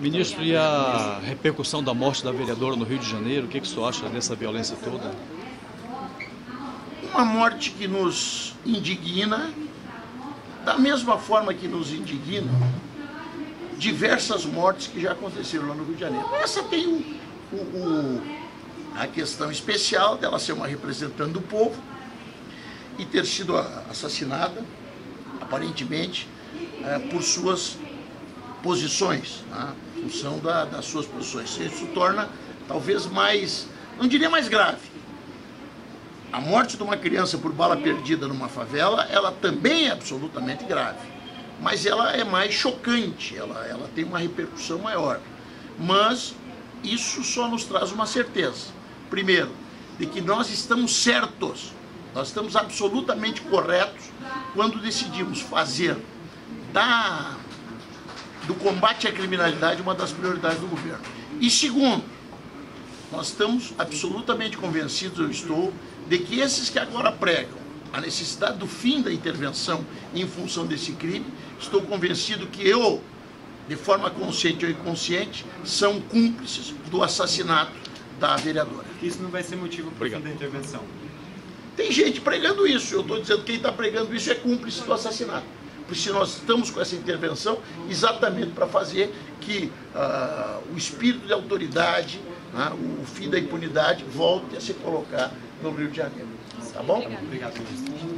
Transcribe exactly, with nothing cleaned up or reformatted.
Ministro, e a repercussão da morte da vereadora no Rio de Janeiro, o que, que o senhor acha dessa violência toda? Uma morte que nos indigna, da mesma forma que nos indignam diversas mortes que já aconteceram lá no Rio de Janeiro. Essa tem o, o, o, a questão especial dela ser uma representante do povo e ter sido assassinada, aparentemente, é, por suas posições, né? Em função da, das suas posições. Isso torna talvez mais, não diria mais grave. A morte de uma criança por bala perdida numa favela, ela também é absolutamente grave, mas ela é mais chocante, ela, ela tem uma repercussão maior. Mas isso só nos traz uma certeza. Primeiro, de que nós estamos certos, nós estamos absolutamente corretos quando decidimos fazer da, do combate à criminalidade uma das prioridades do governo. E segundo, nós estamos absolutamente convencidos, eu estou, de que esses que agora pregam a necessidade do fim da intervenção em função desse crime, estou convencido que eu, de forma consciente ou inconsciente, são cúmplices do assassinato da vereadora. Isso não vai ser motivo para o fim da intervenção? Tem gente pregando isso, eu estou dizendo que quem está pregando isso é cúmplice do assassinato. Porque se nós estamos com essa intervenção exatamente para fazer que uh, o espírito de autoridade, uh, o fim da impunidade, volte a se colocar no Rio de Janeiro. Tá bom? Obrigado, ministro.